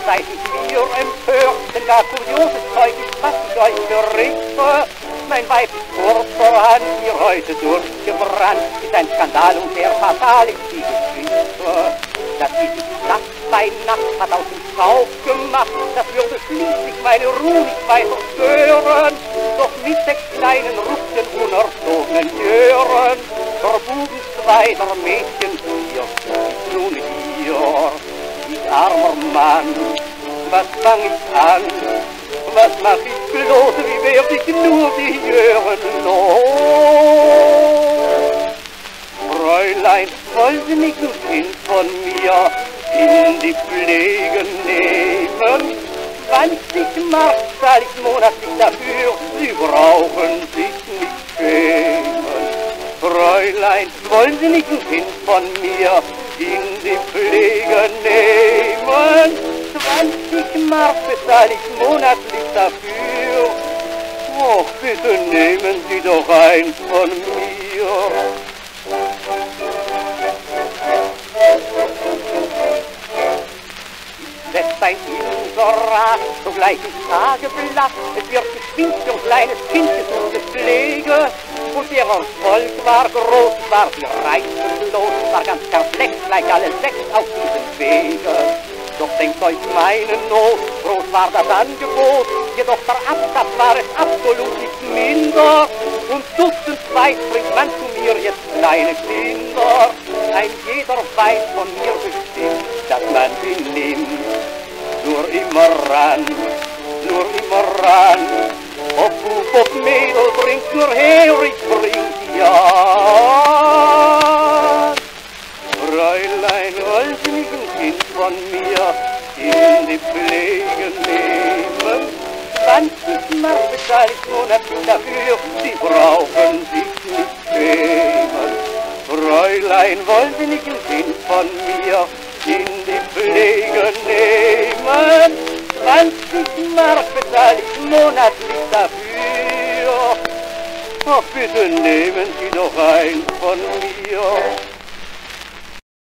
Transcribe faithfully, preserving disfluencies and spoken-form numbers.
seid ich mir empört, denn gar kurioses Zeug ist, was ich euch berichte. Mein Weib ist kurz voran, ihr heute durchgebrannt, ist ein Skandal und sehr fatal ist die Geschichte. Dass dieses Nacht bei Nacht hat aus dem Staub gemacht, das würde schließlich meine Ruhe nicht weiter stören. Doch mit sechs kleinen Rücken unerzogenen Jören, der Buben zwei, der Mädchen vier, ist nun hier. Ich armer Mann, was fang ich an? Was mach ich bloß, wie werd ich nur die Jören los? Fräulein, wollen Sie nicht ein Kind von mir in die Pflege nehmen? zwanzig Mark zahl ich monatlich dafür, Sie brauchen sich nicht schämen. Fräulein, wollen Sie nicht ein Kind von mir in die Pflege nehmen? zwanzig Mark bezahl ich monatlich dafür. Och, bitte nehmen Sie doch eins von mir. Setzt ein Inserat, sogleich ins Tageblatt. Es wird geschwind für ein kleines Kind gesunde Pflege. Und der Erfolg war groß, war die Reise los, war ganz perplex, gleich alle sechs auf diesem Wege. Doch denkt euch meine Not, groß war das Angebot, jedoch der Absatz war es absolut nicht minder. Und dutzendweit bringt man zu mir jetzt kleine Kinder. Ein jeder weiß von mir bestimmt, dass man sie nimmt. Nur immer ran, nur immer ran. Ob Bub, ob Mädel, bringt nur her, ich bring sie an. Fräulein, wollen Sie nicht ein Kind von mir in die Pflege nehmen? zwanzig Mark bezahl ich monatlich dafür, Sie brauchen sich nicht schämen. Fräulein, wollen Sie nicht ein Kind von mir in die Pflege nehmen? zwanzig Mark bezahl ich monatlich dafür. Ach, bitte nehmen Sie doch eins von mir.